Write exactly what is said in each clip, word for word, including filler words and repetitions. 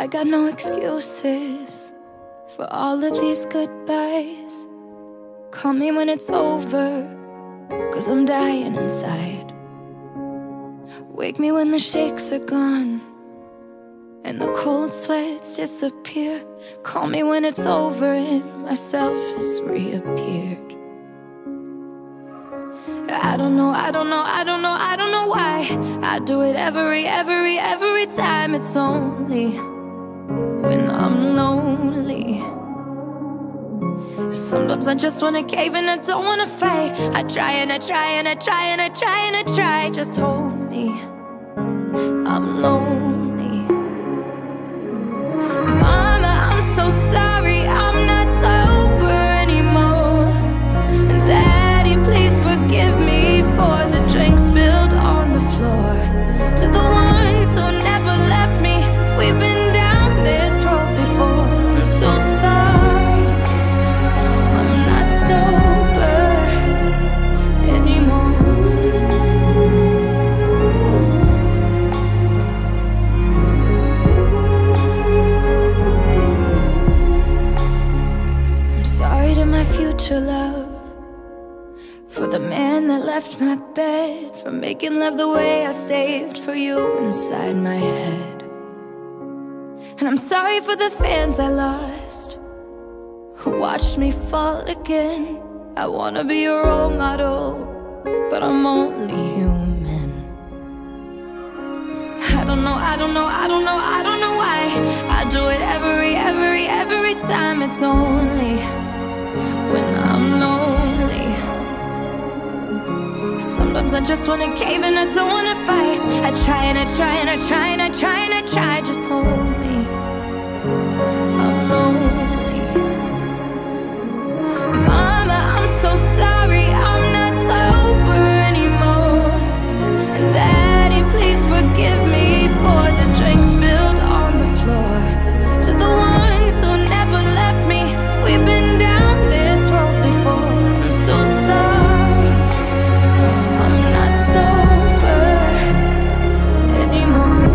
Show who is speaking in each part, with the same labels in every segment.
Speaker 1: I got no excuses for all of these goodbyes. Call me when it's over, 'cause I'm dying inside. Wake me when the shakes are gone and the cold sweats disappear. Call me when it's over and myself has reappeared. I don't know, I don't know, I don't know, I don't know why I do it every, every, every time. It's only when I'm lonely. Sometimes I just wanna cave and I don't wanna fight. I try and I try and I try and I try and I try. Just hold me, I'm lonely. Mama, I'm so sorry, I'm not sober anymore. And Daddy, please forgive me for the drink spilled on the floor. To the ones who never left me, we've been down this road before. I'm so sorry, I'm not sober anymore. I'm sorry to my future love, for the man that left my bed, for making love the way I saved for you inside my head. And I'm sorry for the fans I lost, who watched me fall again. I wanna be your role model, but I'm only human. I don't know, I don't know, I don't know, I don't know why I do it every, every, every time. It's only when I'm lonely. Sometimes I just wanna cave and I don't wanna fight. I try and I try and I try and I try and I try. Just hold me, I'm lonely. Mama, I'm so sorry, I'm not sober anymore. And Daddy, please forgive me for the drink spilled on the floor. To the ones who never left me, we've been down this road before. I'm so sorry, I'm not sober anymore.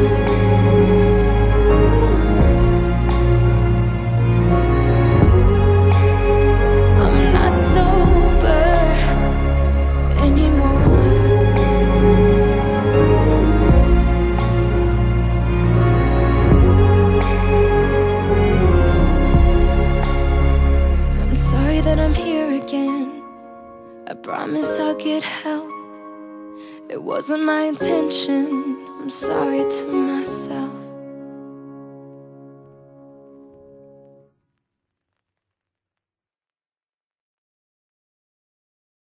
Speaker 1: I'm not sober anymore. I'm sorry that I'm here again. I promise I'll get help. It wasn't my intention. I'm sorry to myself.